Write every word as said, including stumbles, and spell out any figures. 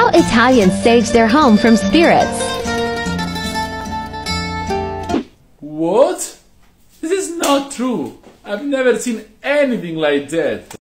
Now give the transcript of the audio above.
How Italians sage their home from spirits. What? This is not true. I've never seen anything like that.